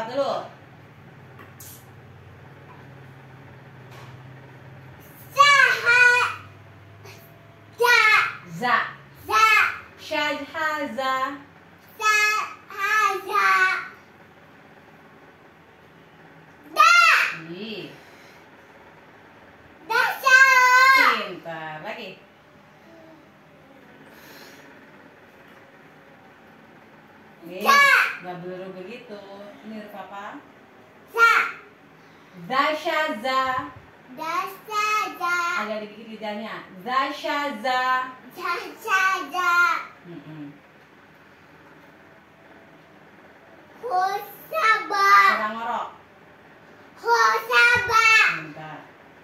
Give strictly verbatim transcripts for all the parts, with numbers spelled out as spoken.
dulu. Za. Za. Syadhaza. Syadhaza. Da. Ih. Dasa. Pintar. Lagi. Nih, Za. nggak belum begitu. Ini huruf apa? Za. Dasyaza. Dasaza. Agak dikit lidahnya. Dasyaza. Dasaza. Mm-mm. Hosaba. Orang ngorok. Hosaba. Bentar.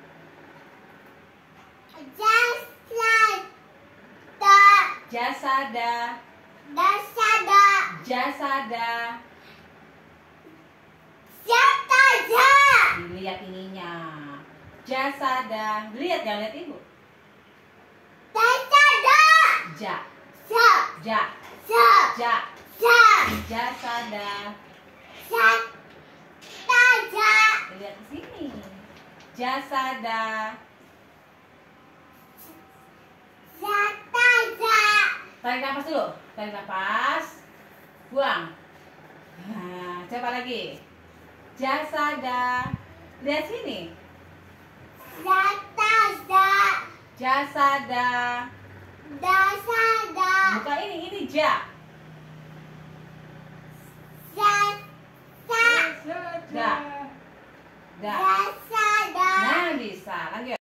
Jasada. Jasada. Dasada. Jasada. Syataza. Dilihat ininya. Jasada. Lihat, jangan lihat ibu. Dasada. Ja. Sa. Ja. Sa. Ja. Sa. Jasada. Syataza. Lihat di sini. Jasada. Syataza. Tarik nafas dulu. Tarik nafas. Buang. Nah, coba lagi. Jasada. Lihat sini. Syataza. Jasada. Dasada. Buka ini, ini ja. Sa. Sa. Da. Da. Dasada. Nah, bisa. Lanjut.